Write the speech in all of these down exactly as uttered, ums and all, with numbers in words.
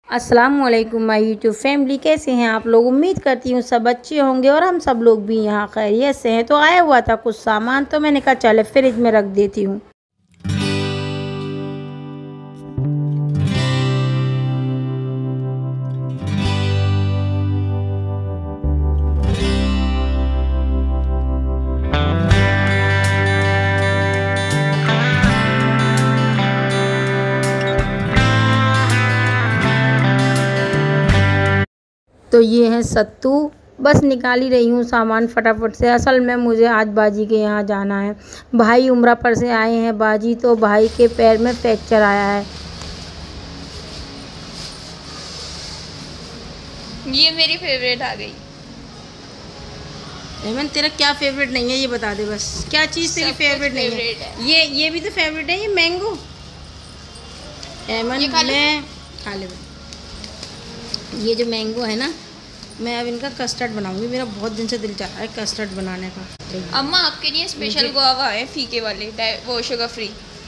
अस्सलाम वालेकुम my YouTube family, कैसे हैं आप लोग। उम्मीद करती हूँ सब अच्छे होंगे और हम सब लोग भी यहाँ खैरियत से हैं। तो आया हुआ था कुछ सामान, तो मैंने कहा चले फ्रिज में रख देती हूँ। तो ये है सत्तू, बस निकाल ही रही हूँ सामान फटाफट से। असल में मुझे आज बाजी के यहाँ जाना है। भाई उम्रा पर से आए हैं बाजी, तो भाई के पैर में फ्रैक्चर आया है। ये मेरी फेवरेट आ गई। एमन तेरा क्या फेवरेट नहीं है ये बता दे बस। क्या चीज़ तेरी फेवरेट नहीं है? है ये ये भी तो फेवरेट है, ये मैंगो। एमन मैं खा ले। ये जो मैंगो है ना, मैं अब इनका कस्टर्ड बनाऊंगी। मेरा बहुत दिन से दिल चाह रहा है कस्टर्ड बनाने का। अम्मा आपके लिए स्पेशल गुआवा है, फीके वाले, वो शुगर फ्री।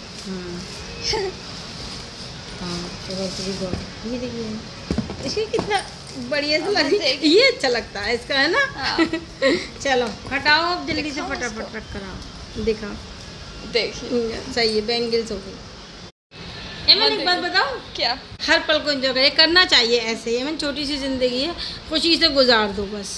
हाँ शुगर फ्री गुआवा। ये देखिए इसकी कितना बढ़िया सा लग रही है। ये अच्छा लगता है इसका, है ना। हाँ। चलो हटाओ अब जल्दी से, फटाफट कट कराओ। दिखाओ, देखिए सही है। बैंगल्स हो गई। एमन एक बात बताओ, क्या? हर पल को एंजॉय करे, करना चाहिए ऐसे ही। एमन छोटी सी ज़िंदगी है, खुशी से गुजार दो बस।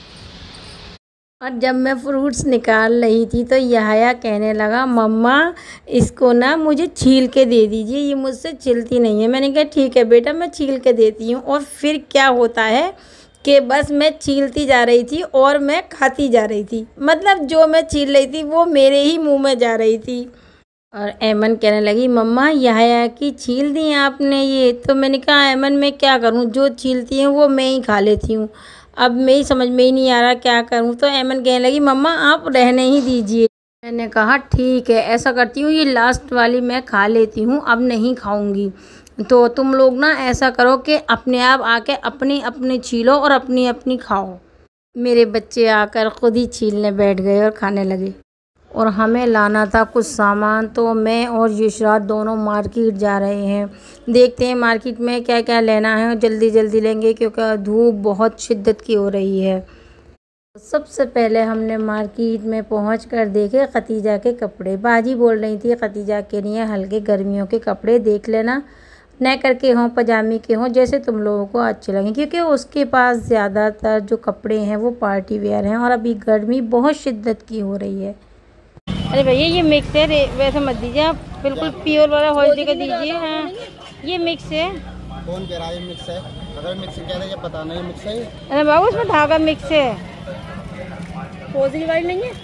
और जब मैं फ्रूट्स निकाल रही थी तो यहाया कहने लगा, मम्मा इसको ना मुझे छील के दे दीजिए, ये मुझसे छिलती नहीं है। मैंने कहा ठीक है बेटा, मैं छील के देती हूँ। और फिर क्या होता है कि बस मैं छीलती जा रही थी और मैं खाती जा रही थी। मतलब जो मैं छील रही थी वो मेरे ही मुँह में जा रही थी। और एमन कहने लगी, मम्मा यहाया की छील दी आपने ये। तो मैंने कहा एमन मैं क्या करूं, जो छीलती हैं वो मैं ही खा लेती हूं। अब मेरी समझ में ही नहीं आ रहा क्या करूं। तो एमन कहने लगी, मम्मा आप रहने ही दीजिए। मैंने कहा ठीक है, ऐसा करती हूँ, ये लास्ट वाली मैं खा लेती हूँ, अब नहीं खाऊंगी। तो तुम लोग ना ऐसा करो कि अपने आप आके अपनी अपनी छीलो और अपनी अपनी खाओ। मेरे बच्चे आकर खुद ही छीलने बैठ गए और खाने लगे। और हमें लाना था कुछ सामान, तो मैं और युशरा दोनों मार्केट जा रहे हैं। देखते हैं मार्केट में क्या क्या लेना है, जल्दी जल्दी लेंगे क्योंकि धूप बहुत शिद्दत की हो रही है। सबसे पहले हमने मार्केट में पहुंचकर देखे खतीजा के कपड़े। बाजी बोल रही थी खतीजा के लिए हल्के गर्मियों के कपड़े देख लेना, नेकर के हों पजामे के हों, जैसे तुम लोगों को अच्छे लगें, क्योंकि उसके पास ज़्यादातर जो कपड़े हैं वो पार्टी वेयर हैं और अभी गर्मी बहुत शिद्दत की हो रही है। अरे भैया ये मिक्स है, वैसे मत दीजिए आप, बिल्कुल प्योर वाला हॉल्दी का दीजिए। हाँ ये मिक्स है। कौन कह रहा है मिक्स है? अगर मिक्स कह रहे हैं पता नहीं मिक्स है। अरे बाबू उसमें धागा मिक्स है, पोजरी वाली नहीं है।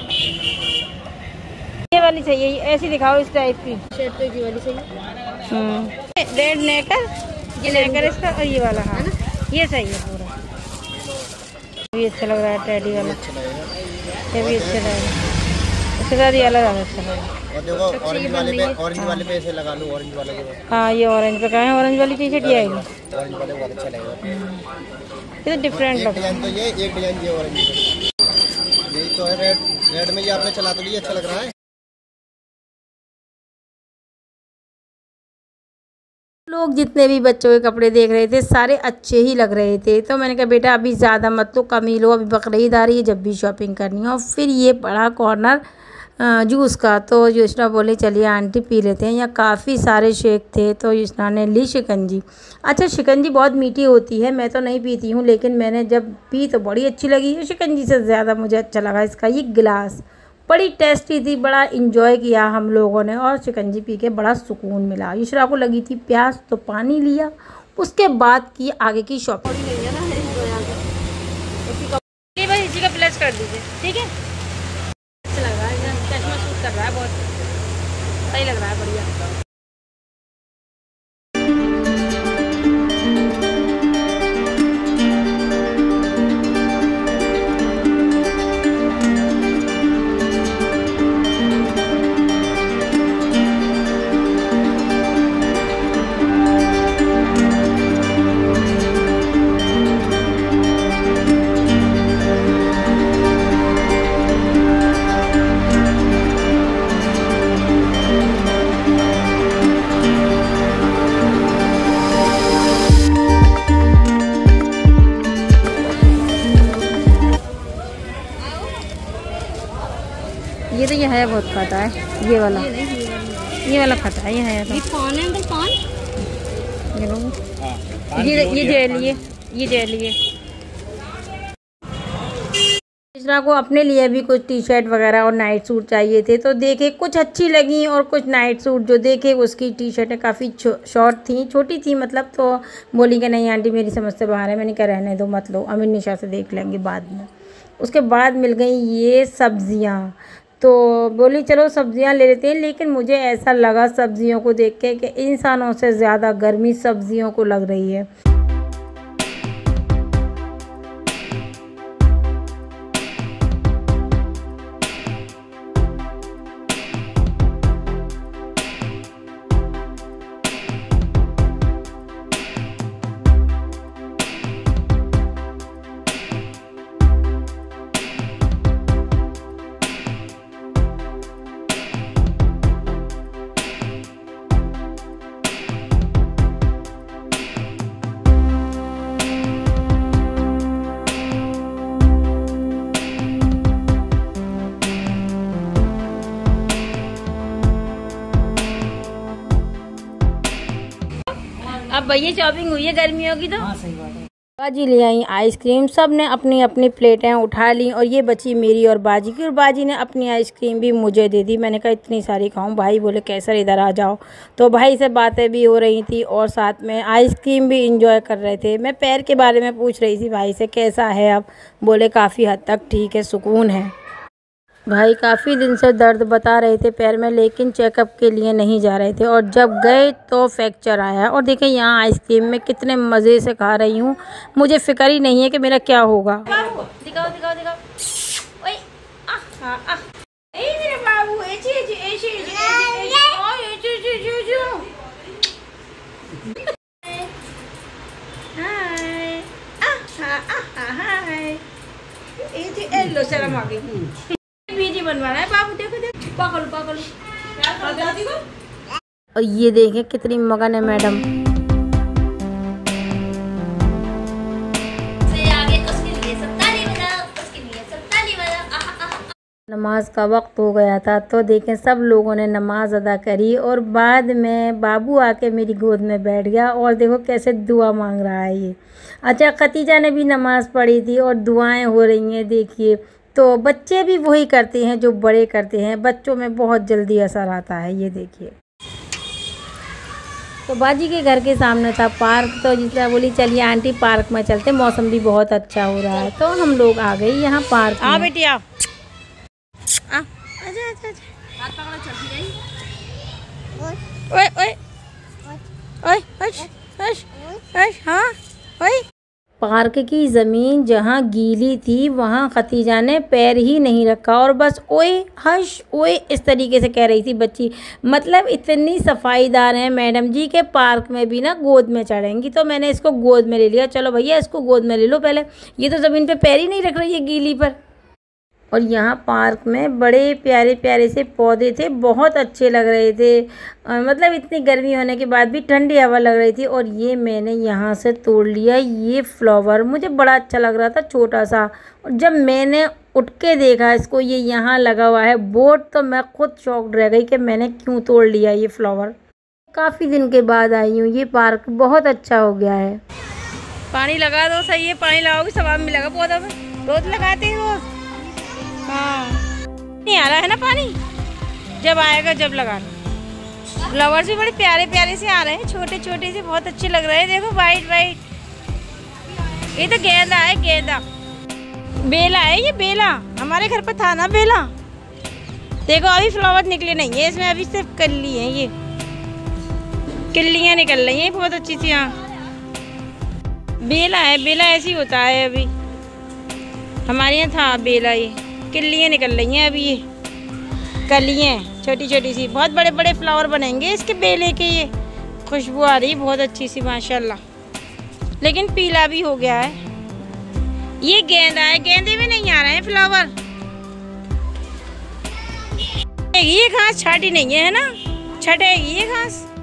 ये वाली चाहिए, ऐसी दिखाओ इस टाइप की शर्ट की वाली चाहिए। हम्म रेड नेकर, ये नेकर इसका, और ये वाला हाँ ये सही है पूरा। ये अच्छा लग रहा है, टेडी वाला ये भी अच्छा लग रहा है। इससे ज़्यादा ये वाला अच्छा लग रहा है। और देखो ऑरेंज वाले पे, ऑरेंज वाले पे ऐसे लगा लूं, ऑरेंज वाले पे। हाँ ये ऑरेंज पे कहाँ है, ऑरेंज वाली टी शर्ट ये आएगी। ऑरेंज वाले बहुत अच्छा लगेगा। ये तो डिफरेंट लग रहा है। तो ये एक डिजाइन ये ऑरेंज यही तो है। रेड रेड में ये आपने चला तो ये अच्छा लग रहा है। लोग जितने भी बच्चों के कपड़े देख रहे थे सारे अच्छे ही लग रहे थे। तो मैंने कहा बेटा अभी ज़्यादा मत लो, कम ही लो, अभी बकरीद आ रही है, जब भी शॉपिंग करनी है। और फिर ये बड़ा कॉर्नर जूस का, तो युष्णा बोले चलिए आंटी पी लेते हैं। यहाँ काफ़ी सारे शेक थे, तो युष्णा ने ली शिकंजी। अच्छा शिकंजी बहुत मीठी होती है, मैं तो नहीं पीती हूँ, लेकिन मैंने जब पी तो बड़ी अच्छी लगी। शिकंजी से ज़्यादा मुझे अच्छा लगा इसका ये गिलास, बड़ी टेस्टी थी, बड़ा इंजॉय किया हम लोगों ने और शिकंजी पी के बड़ा सुकून मिला। युशरा को लगी थी प्यास तो पानी लिया, उसके बाद की आगे की शॉपिंग। इसी का प्लस कर दीजिए, ठीक है। अच्छा लग रहा है, चश्मा सूट कर रहा है, बहुत सही लग रहा है, बढ़िया। ये है बहुत खटा है, ये वाला ये वाला खटा है, ये है तो। ये कौन है अंकल, कौन? ये लो, ये ये जेल लिए ये जेल लिए मिश्रा को अपने लिए भी कुछ टी शर्ट वगैरह और नाइट सूट चाहिए थे, तो देखे कुछ अच्छी लगी और कुछ नाइट सूट जो देखे उसकी टी शर्टें काफ़ी शॉर्ट थी, छोटी थी मतलब, तो बोली कि नहीं आंटी मेरी समझ से बाहर है। मैंने कहा रहने दो मत लो, अमीर निशा से देख लेंगे बाद में। उसके बाद मिल गई ये सब्ज़ियाँ, तो बोली चलो सब्ज़ियाँ ले लेते हैं, लेकिन मुझे ऐसा लगा सब्ज़ियों को देख के कि इंसानों से ज़्यादा गर्मी सब्ज़ियों को लग रही है। अब भैया शॉपिंग हुई है गर्मियों की तो। हाँ सही बात है। बाजी ले आई आइसक्रीम, सब ने अपनी अपनी प्लेटें उठा ली और ये बची मेरी और बाजी की, और बाजी ने अपनी आइसक्रीम भी मुझे दे दी। मैंने कहा इतनी सारी खाऊं, भाई बोले कैसर इधर आ जाओ, तो भाई से बातें भी हो रही थी और साथ में आइसक्रीम भी इंजॉय कर रहे थे। मैं पैर के बारे में पूछ रही थी भाई से कैसा है अब, बोले काफ़ी हद तक ठीक है, सुकून है। भाई काफ़ी दिन से दर्द बता रहे थे पैर में, लेकिन चेकअप के लिए नहीं जा रहे थे, और जब गए तो फ्रैक्चर आया। और देखें यहाँ आइसक्रीम में कितने मज़े से खा रही हूँ, मुझे फिक्र ही नहीं है कि मेरा क्या होगा। दिखाओ दिखाओ दिखाओ, ओए आ आ आ ए मेरे बाबू, ऐसे ऐसे ऐसे ऐसे ओए जो जो जो जो हाय आ आ आ हाय, ए जी ए लो शर्म आ गई। बीजी बनवाना है बाबू, देखो देखो पागल पागल। और ये देखें कितनी मगन है मैडम। नमाज का वक्त हो गया था, तो देखें सब लोगों ने नमाज अदा करी और बाद में बाबू आके मेरी गोद में बैठ गया और देखो कैसे दुआ मांग रहा है ये। अच्छा खतीजा ने भी नमाज पढ़ी थी और दुआएं हो रही हैं देखिए। तो बच्चे भी वही करते हैं जो बड़े करते हैं, बच्चों में बहुत जल्दी असर आता है, ये देखिए। तो बाजी के घर के सामने था पार्क, तो जिसने बोली चलिए आंटी पार्क में चलते, मौसम भी बहुत अच्छा हो रहा है, तो हम लोग आ गए यहाँ पार्क में। आ बेटी आ, आ, आजा आजा आजा। ओए ओए ओए ओए हाँ ओए। पार्क की ज़मीन जहाँ गीली थी वहाँ खतीजा ने पैर ही नहीं रखा और बस ओए हश ओए इस तरीके से कह रही थी बच्ची। मतलब इतनी सफाईदार हैं मैडम जी के पार्क में भी ना गोद में चढ़ेंगी, तो मैंने इसको गोद में ले लिया। चलो भैया इसको गोद में ले लो पहले, ये तो ज़मीन पे पैर ही नहीं रख रही है गीली पर। और यहाँ पार्क में बड़े प्यारे प्यारे से पौधे थे, बहुत अच्छे लग रहे थे, आ, मतलब इतनी गर्मी होने के बाद भी ठंडी हवा लग रही थी। और ये मैंने यहाँ से तोड़ लिया, ये फ्लावर मुझे बड़ा अच्छा लग रहा था छोटा सा, और जब मैंने उठ के देखा इसको ये यहाँ लगा हुआ है बोर्ड, तो मैं खुद शॉक्ड रह गई कि मैंने क्यों तोड़ लिया ये फ्लावर। काफ़ी दिन के बाद आई हूँ, ये पार्क बहुत अच्छा हो गया है। पानी लगा दो, सही है, पानी लगाओगे सवाब मिलेगा पौधा में, रोज लगाते हो। हाँ नहीं आ रहा है ना पानी, जब आएगा जब लगाना। फ्लावर्स भी बड़े प्यारे प्यारे से आ रहे हैं, छोटे छोटे से, बहुत अच्छे लग रहे हैं। देखो वाइट वाइट, ये तो गेंदा है, गेंदा बेला है, ये बेला हमारे घर पर था ना बेला। देखो अभी फ्लावर निकले नहीं है इसमें, अभी सिर्फ कली है, ये कलियाँ निकल रही हैं बहुत अच्छी सी। यहाँ बेला है, बेला ऐसी होता है, अभी हमारे यहाँ था बेला, ये कलियाँ निकल रही हैं अभी, ये कलियाँ छोटी छोटी सी, बहुत बड़े बड़े फ्लावर बनेंगे इसके बेले के। ये खुशबू आ रही बहुत अच्छी सी माशाल्लाह, लेकिन पीला भी हो गया है। ये गेंदा है, गेंदे में नहीं आ रहे हैं फ्लावर। ये घास छाटी नहीं है ना, छटेगी ये घास।